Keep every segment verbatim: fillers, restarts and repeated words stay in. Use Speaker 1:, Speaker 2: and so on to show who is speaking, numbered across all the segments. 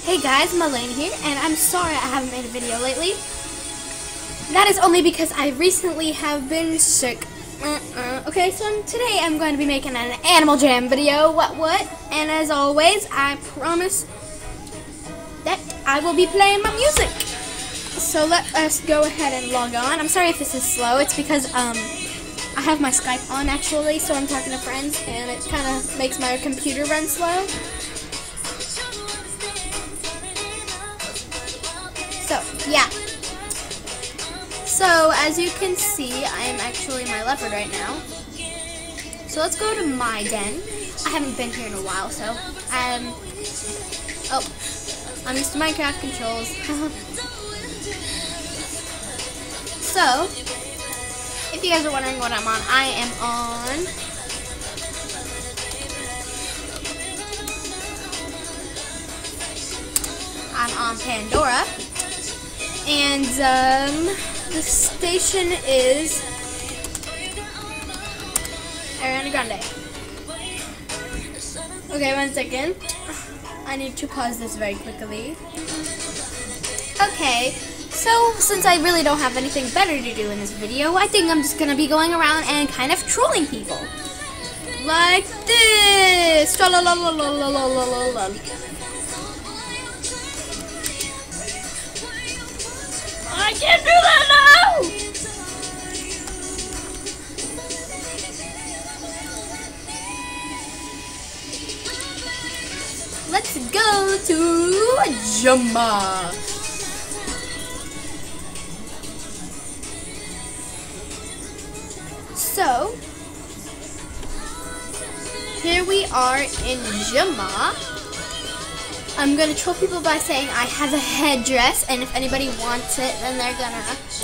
Speaker 1: Hey guys, Malane here, and I'm sorry I haven't made a video lately. That is only because I recently have been sick. Uh-uh. Okay, so today I'm going to be making an Animal Jam video, what what, and as always, I promise that I will be playing my music. So let us go ahead and log on. I'm sorry if this is slow, it's because um I have my Skype on actually, so I'm talking to friends, and it kind of makes my computer run slow. So, yeah. So, as you can see, I am actually my leopard right now. So, let's go to my den. I haven't been here in a while, so, um, oh, I'm used to Minecraft controls. So, if you guys are wondering what I'm on, I am on I'm on Pandora. And um, the station is Ariana Grande. Okay, one second. I need to pause this very quickly. Okay, so since I really don't have anything better to do in this video, I think I'm just gonna be going around and kind of trolling people. Like this. I can't do that now! Let's go to Jumba. So, here we are in Jumba. I'm going to troll people by saying I have a headdress, and if anybody wants it, then they're gonna.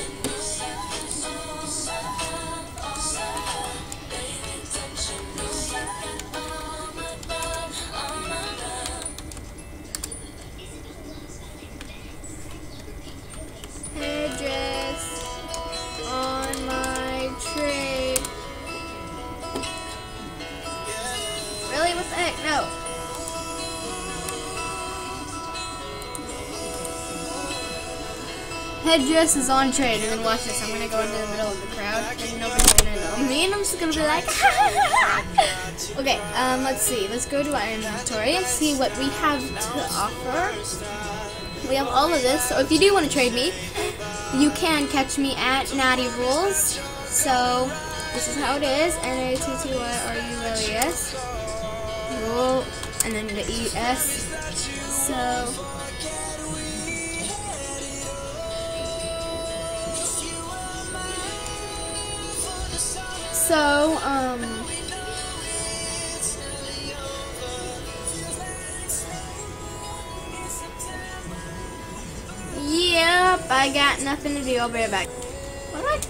Speaker 1: Headdress on my tray. Really? What the heck? No. Headdress is on trade, and then watch this. I'm gonna go into the middle of the crowd, and nobody's gonna know me, and I'm just gonna be like, okay. Um, let's see. Let's go to our inventory and see what we have to offer. We have all of this. So if you do want to trade me, you can catch me at Natty Rules. So this is how it is. N A T T Y R U L E S. Rule, and then the E S. So. So, um, yep, I got nothing to do. I'll be right back. What?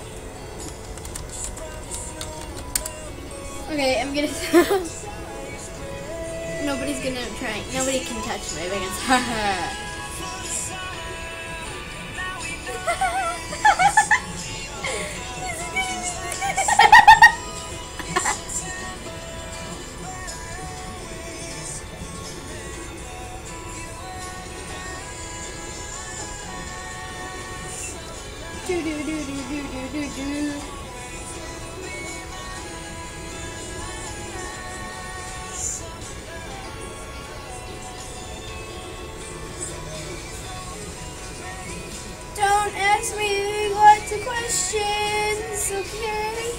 Speaker 1: Okay, I'm gonna. Nobody's gonna try. Nobody can touch me because. Do, do, do, do, do, do, do. Don't ask me lots of questions, okay?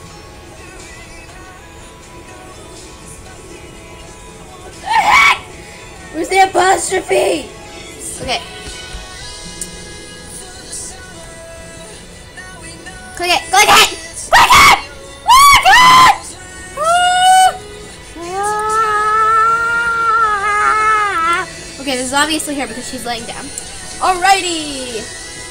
Speaker 1: What the heck? Where's the apostrophe? Okay. Click it! Click it! Click it! Click it! Ah! Okay, this is obviously her because she's laying down. Alrighty!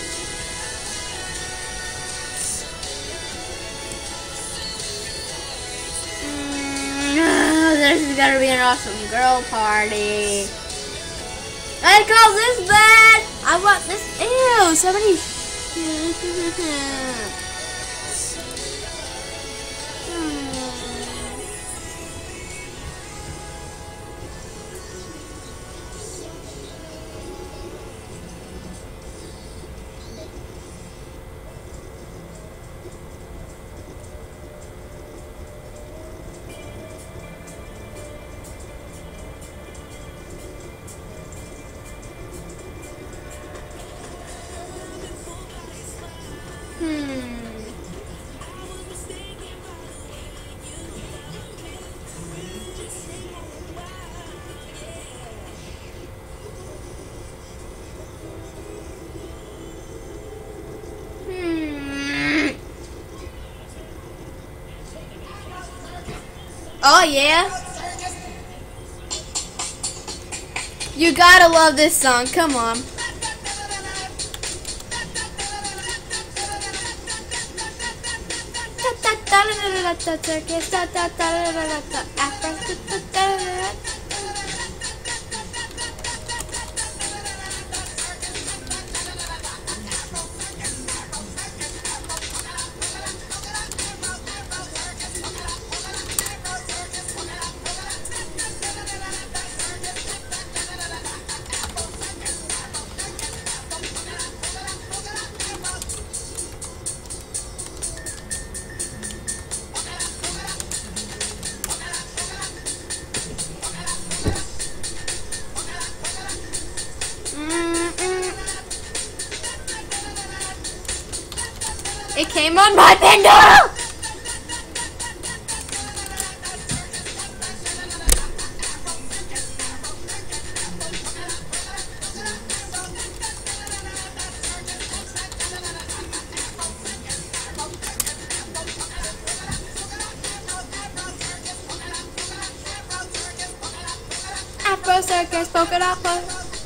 Speaker 1: Mm, this is gonna be an awesome girl party. I call this bad! I want this. Ew, somebody. Oh yeah. You gotta love this song. Come on. It came on my Pandora! Afro Circus, polka dot polka.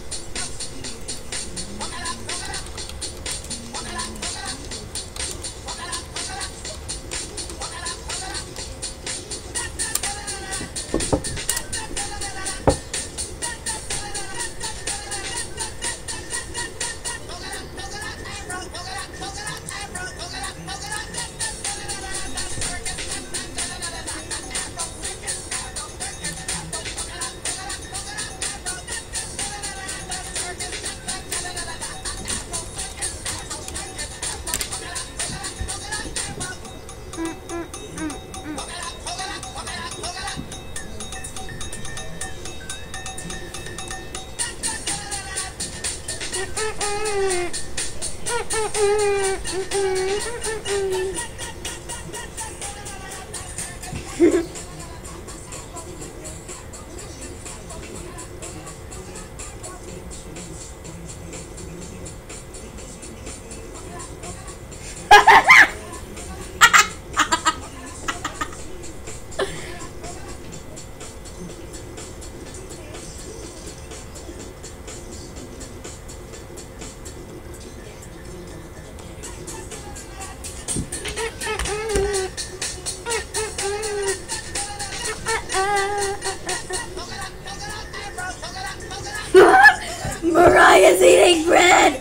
Speaker 1: Mariah's eating bread!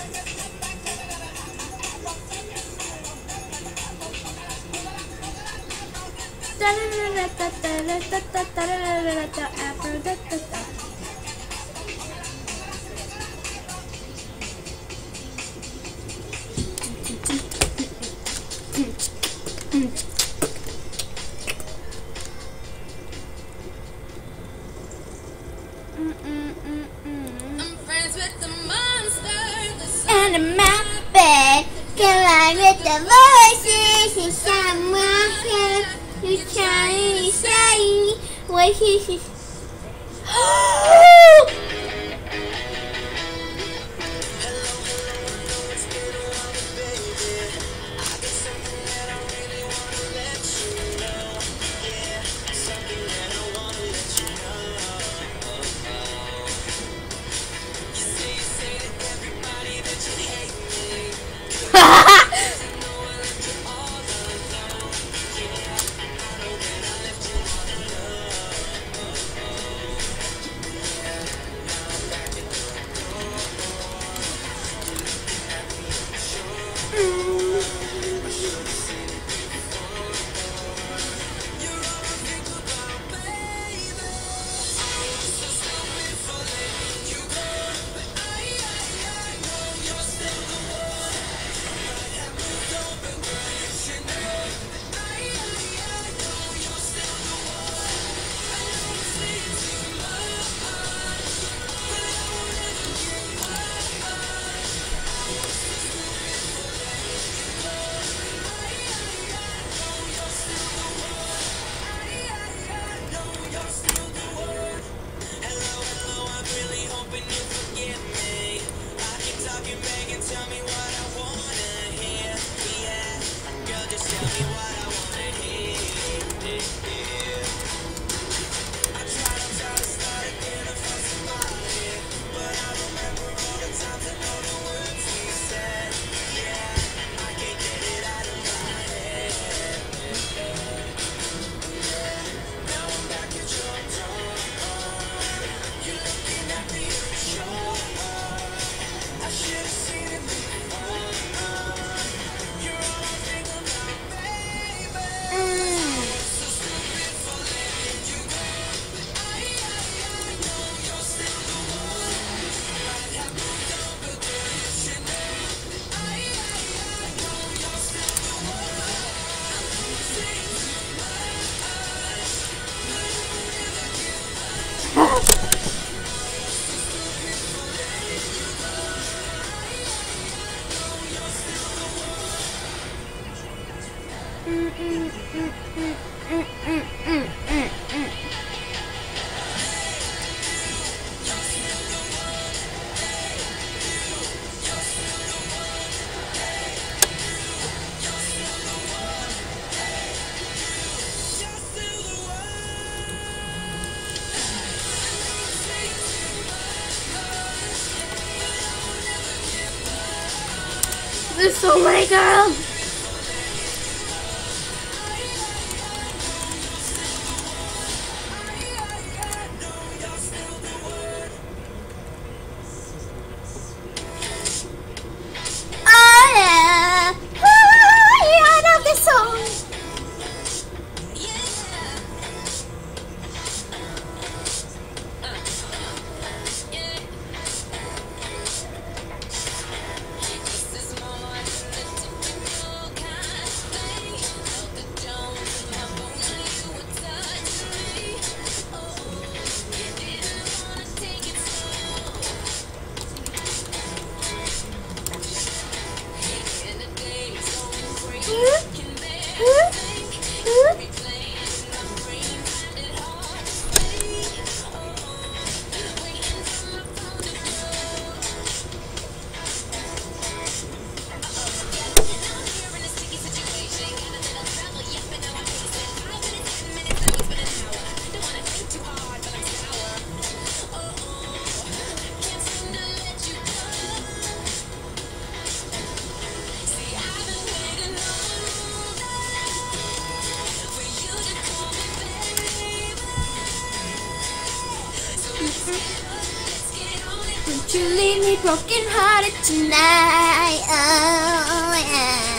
Speaker 1: And in my bed, collide with the voices inside my head. You trying to say what he says. is so late, girl. Oh yeah, oh yeah, I love this song. Won't you leave me broken hearted tonight? Oh yeah.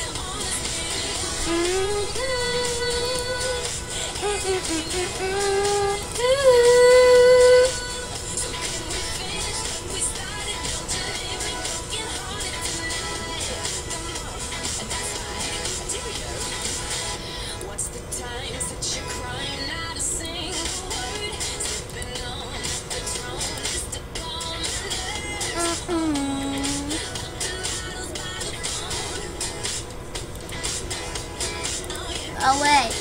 Speaker 1: What's the time since you're crying out a single word? Sipping on the throne just to call my name. Oh wait.